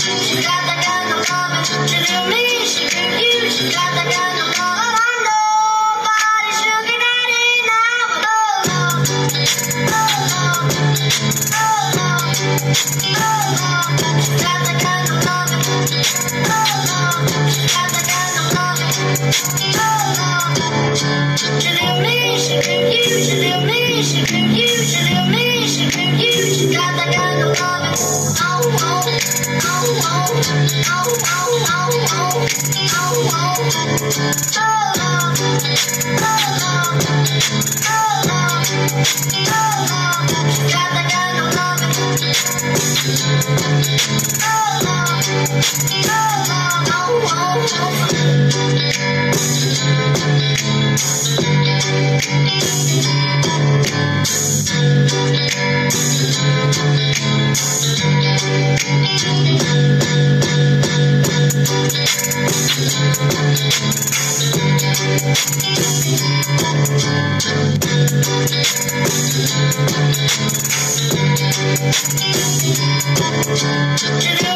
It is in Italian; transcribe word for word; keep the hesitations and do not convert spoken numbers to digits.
She got that kind of loving. She do me, she do you. She got that kind of loving. I know nobody sugar daddy now, but oh Lord, oh Lord, oh Lord, oh Lord. She got that kind of loving. Oh Lord, she got that kind of loving. Oh Lord, she do me, she do you. She do me, she do you. She do me, she do you. She got that kind of loving. Oh oh, oh oh, oh oh, oh oh, oh oh. Oh Lord, oh Lord, oh Lord, oh Lord. She got that kind of loving. Oh Lord, oh Lord, oh oh, oh.